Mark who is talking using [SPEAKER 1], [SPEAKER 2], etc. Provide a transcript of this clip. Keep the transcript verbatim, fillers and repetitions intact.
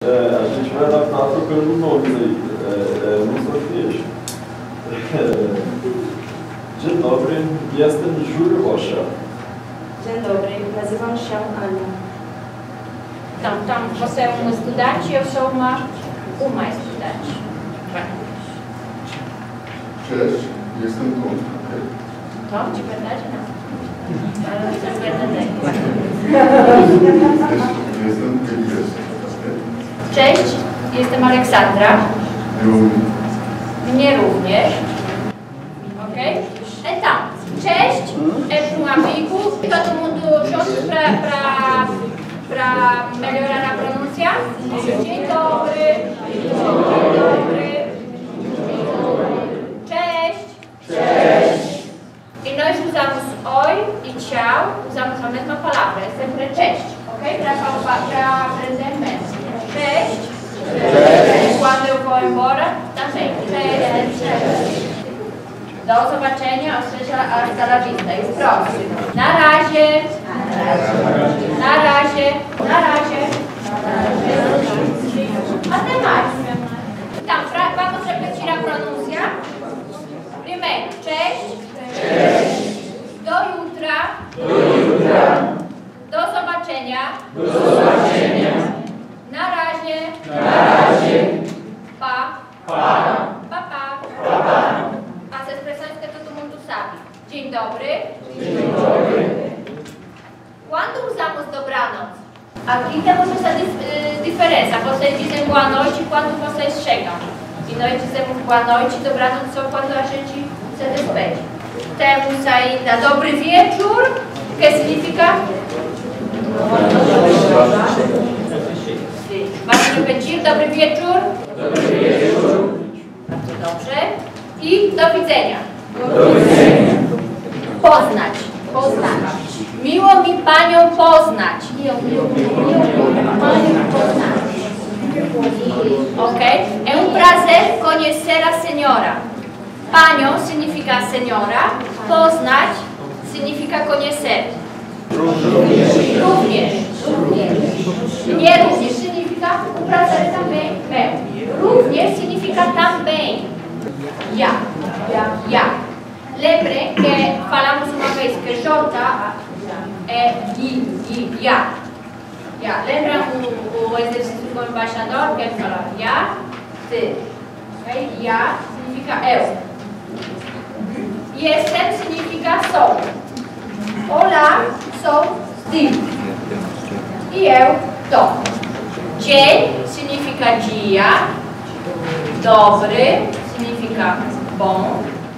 [SPEAKER 1] É, a gente vai adaptar trocando nomes aí. É, é, não só fiz. Dzień dobry, jestem Júlio Rocha.
[SPEAKER 2] Dzień dobry, nazywam się Ania.
[SPEAKER 3] Então, então, você é uma estudante e eu sou uma, uma estudante.
[SPEAKER 4] Cześć, jestem Tom.
[SPEAKER 3] Tom, de verdade não. Ah, de verdade.
[SPEAKER 4] Jestem Elias.
[SPEAKER 3] Cześć, jestem Aleksandra. Mnie również. Ok? Então, cześć é para um amigo. Todo mundo junto para para melhorar a pronúncia. Dzień dobry. Dzień dobry. Cześć. Cześć. E nós usamos oi e tchau, usamos a mesma palavra, é sempre cześć, ok? Para aprender mesmo. Cześć. Cześć. Quando eu vou embora, também. Cześć. Cześć. Do zobaczenia, ou seja, hasta la vista. E próximo. Na razie. Na razie. Na razie. Até mais. Então, pra, vamos repetir a pronúncia. Primeiro, cześć. Cześć. Do jutra. Do jutra. Do zobaczenia. Do zobaczenia. Na razie. Na razie. Pa. Pa. Pa, pa. Pa, pa. As expressões que todo mundo sabe. Dzień dobry. Dzień dobry. Quando usamos dobranoc? Aqui temos essa dif diferença. Vocês dizem boa noite quando vocês chegam. E nós dizemos boa noite, dobranoc só quando a gente se despede. Temos ainda dobry wieczór, que significa? Vamos repetir, dobry wieczór? Dobry wieczór. Bardzo dobrze. I do widzenia. Do widzenia. Poznać. Poznać. Miło mi Panią poznać. Miło, miło, miło mi Panią poznać. Ok? É um prazer conhecer a senhora. Panią significa senhora. Poznać significa conhecer. Również. Również. Mnie również significa um prazer também. Meu. Również significa também. Ja. Ja. Lembrem que falamos uma vez que J é I, I, ja. Ja. Lembram o, o exercício com o embaixador que ele fala ja, ty. Okay? Ja significa eu. Jestem significa sou. Olá, sou ty. E eu tô. Dzień significa dia. Dobry significa bom.